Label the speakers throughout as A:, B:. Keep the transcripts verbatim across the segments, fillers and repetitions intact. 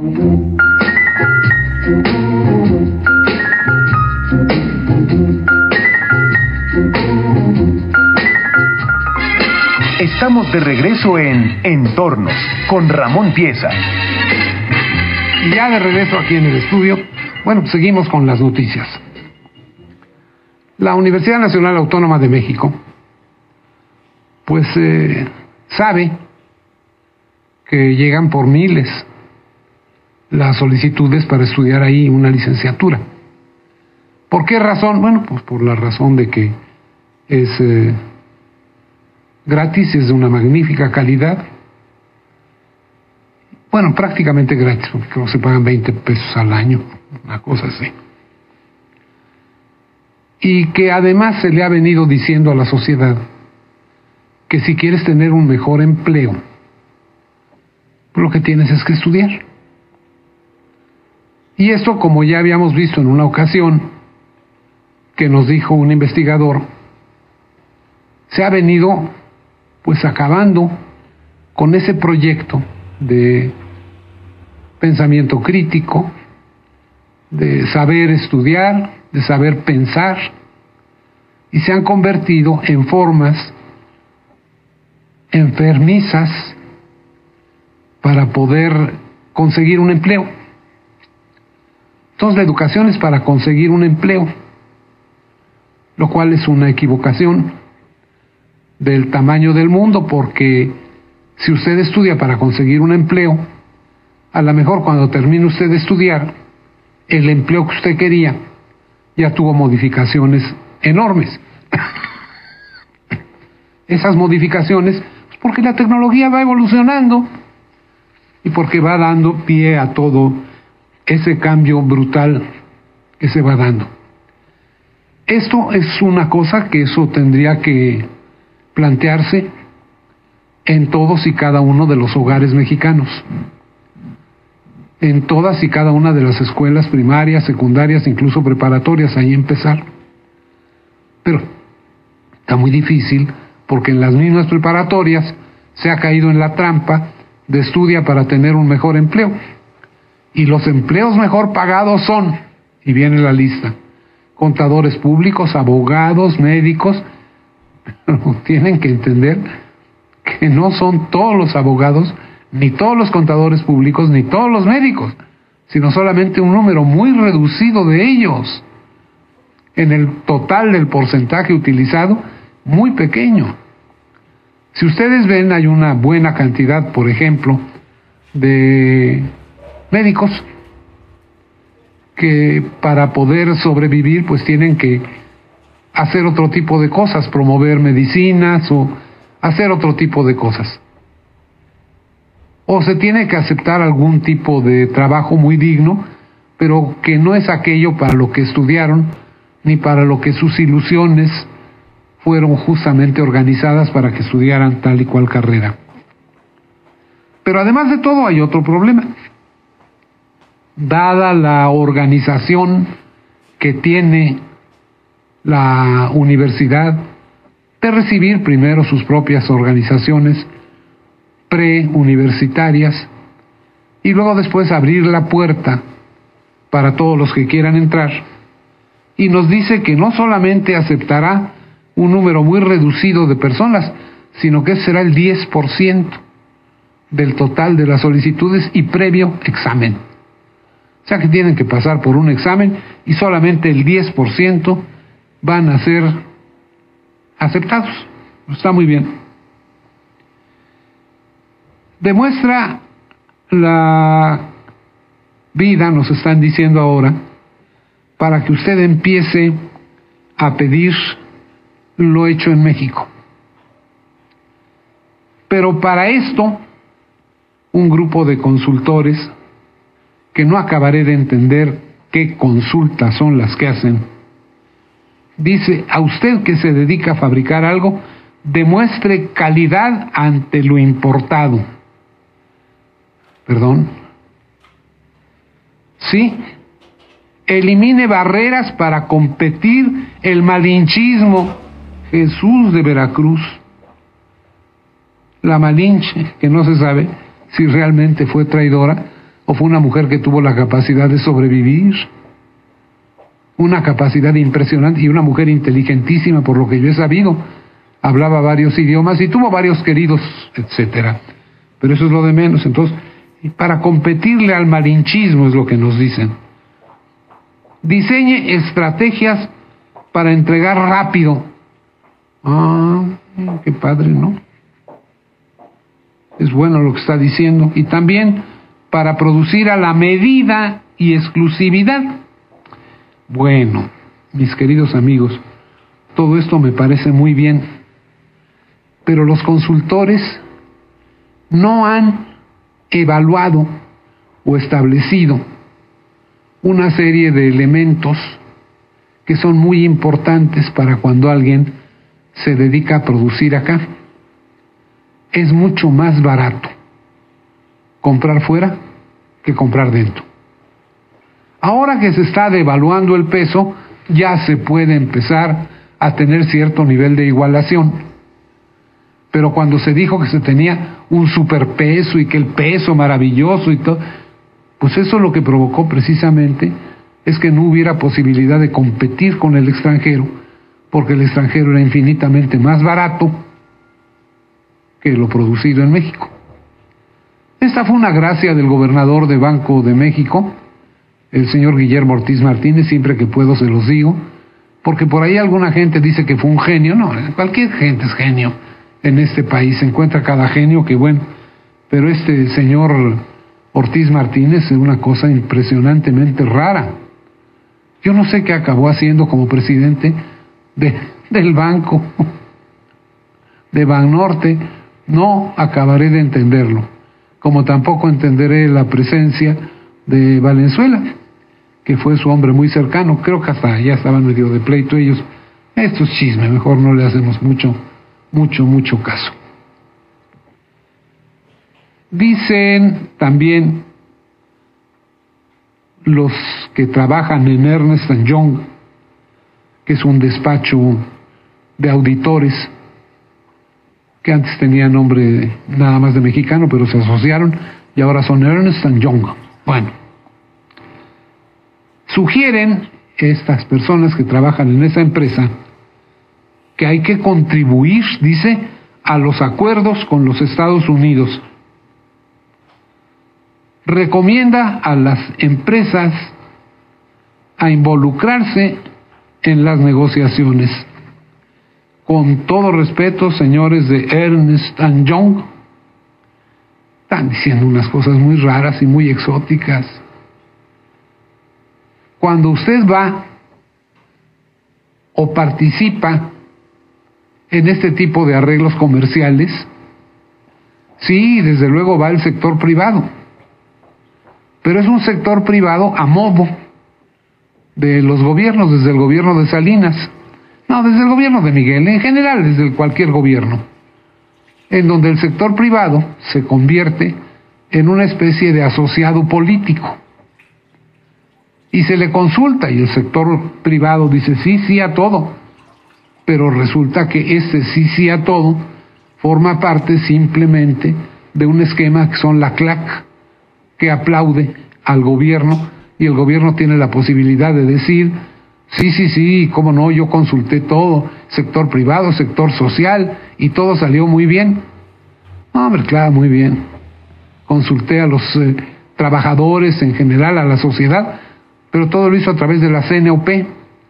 A: Estamos de regreso en Entornos con Ramón Pieza.
B: Y ya de regreso aquí en el estudio, bueno, pues seguimos con las noticias. La Universidad Nacional Autónoma de México, pues eh, sabe que llegan por miles las solicitudes para estudiar ahí una licenciatura. ¿Por qué razón? Bueno, pues por la razón de que es eh, gratis, es de una magnífica calidad. Bueno, prácticamente gratis, porque creo que se pagan veinte pesos al año, una cosa así. Y que además se le ha venido diciendo a la sociedad que si quieres tener un mejor empleo, lo que tienes es que estudiar. Y esto, como ya habíamos visto en una ocasión, que nos dijo un investigador, se ha venido pues acabando con ese proyecto de pensamiento crítico, de saber estudiar, de saber pensar, y se han convertido en formas enfermizas para poder conseguir un empleo. Entonces la educación es para conseguir un empleo, lo cual es una equivocación del tamaño del mundo, porque si usted estudia para conseguir un empleo, a lo mejor cuando termine usted de estudiar, el empleo que usted quería ya tuvo modificaciones enormes. Esas modificaciones, pues porque la tecnología va evolucionando y porque va dando pie a todo ese cambio brutal que se va dando. Esto es una cosa que eso tendría que plantearse en todos y cada uno de los hogares mexicanos, en todas y cada una de las escuelas primarias, secundarias, incluso preparatorias, ahí empezar. Pero está muy difícil porque en las mismas preparatorias se ha caído en la trampa de estudia para tener un mejor empleo. Y los empleos mejor pagados son, y viene la lista, contadores públicos, abogados, médicos. Pero tienen que entender que no son todos los abogados, ni todos los contadores públicos, ni todos los médicos, sino solamente un número muy reducido de ellos. En el total del porcentaje utilizado, muy pequeño. Si ustedes ven, hay una buena cantidad, por ejemplo, de médicos que para poder sobrevivir pues tienen que hacer otro tipo de cosas, promover medicinas o hacer otro tipo de cosas. O se tiene que aceptar algún tipo de trabajo muy digno, pero que no es aquello para lo que estudiaron, ni para lo que sus ilusiones fueron justamente organizadas para que estudiaran tal y cual carrera. Pero además de todo hay otro problema. Dada la organización que tiene la universidad de recibir primero sus propias organizaciones preuniversitarias y luego después abrir la puerta para todos los que quieran entrar, y nos dice que no solamente aceptará un número muy reducido de personas, sino que será el diez por ciento del total de las solicitudes y previo examen. O sea que tienen que pasar por un examen y solamente el diez por ciento van a ser aceptados. Está muy bien. Demuestra la vida, nos están diciendo ahora, para que usted empiece a pedir lo hecho en México. Pero para esto, un grupo de consultores, que no acabaré de entender qué consultas son las que hacen, dice: a usted que se dedica a fabricar algo, demuestre calidad ante lo importado. ¿Perdón? Sí. Elimine barreras para competir el malinchismo. Jesús de Veracruz. La Malinche, que no se sabe si realmente fue traidora, o fue una mujer que tuvo la capacidad de sobrevivir, una capacidad impresionante, y una mujer inteligentísima por lo que yo he sabido, hablaba varios idiomas y tuvo varios queridos, etcétera. Pero eso es lo de menos. Entonces, para competirle al malinchismo es lo que nos dicen. Diseñe estrategias para entregar rápido. Ah, qué padre, ¿no? Es bueno lo que está diciendo. Y también para producir a la medida y exclusividad. Bueno, mis queridos amigos, todo esto me parece muy bien, pero los consultores no han evaluado o establecido una serie de elementos que son muy importantes para cuando alguien se dedica a producir acá. Es mucho más barato comprar fuera que comprar dentro. Ahora que se está devaluando el peso, ya se puede empezar a tener cierto nivel de igualación. Pero cuando se dijo que se tenía un superpeso y que el peso maravilloso y todo, pues eso lo que provocó precisamente es que no hubiera posibilidad de competir con el extranjero, porque el extranjero era infinitamente más barato que lo producido en México. Esta fue una gracia del gobernador de Banco de México, el señor Guillermo Ortiz Martínez, siempre que puedo se los digo, porque por ahí alguna gente dice que fue un genio. No, cualquier gente es genio en este país, se encuentra cada genio que bueno, pero este señor Ortiz Martínez es una cosa impresionantemente rara. Yo no sé qué acabó haciendo como presidente de, del banco, de Banorte, no acabaré de entenderlo, como tampoco entenderé la presencia de Valenzuela, que fue su hombre muy cercano. Creo que hasta ya estaban medio de pleito ellos. Esto es chisme, mejor no le hacemos mucho, mucho, mucho caso. Dicen también los que trabajan en Ernst and Young, que es un despacho de auditores, que antes tenía nombre nada más de mexicano, pero se asociaron y ahora son Ernst and Young. Bueno, sugieren estas personas que trabajan en esa empresa que hay que contribuir, dice, a los acuerdos con los Estados Unidos. Recomienda a las empresas a involucrarse en las negociaciones. Con todo respeto, señores de Ernst and Young, están diciendo unas cosas muy raras y muy exóticas. Cuando usted va o participa en este tipo de arreglos comerciales, sí, desde luego va el sector privado, pero es un sector privado a modo de los gobiernos, desde el gobierno de Salinas, no, desde el gobierno de Miguel, en general desde cualquier gobierno, en donde el sector privado se convierte en una especie de asociado político y se le consulta y el sector privado dice sí, sí a todo, pero resulta que ese sí, sí a todo forma parte simplemente de un esquema que son la C L A C, que aplaude al gobierno y el gobierno tiene la posibilidad de decir sí, sí, sí, cómo no, yo consulté todo, sector privado, sector social, y todo salió muy bien. No, hombre, claro, muy bien. Consulté a los eh, trabajadores en general, a la sociedad, pero todo lo hizo a través de la C N O P,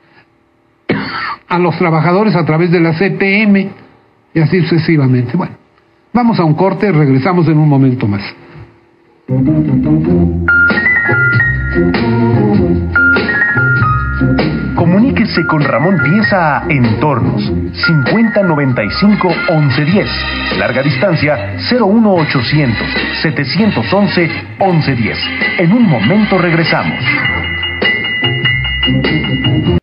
B: a los trabajadores a través de la C T M, y así sucesivamente. Bueno, vamos a un corte, regresamos en un momento más.
A: Comuníquese con Ramón Pieza a Entornos cincuenta noventa y cinco once diez, larga distancia cero uno ochocientos setecientos once once diez. En un momento regresamos.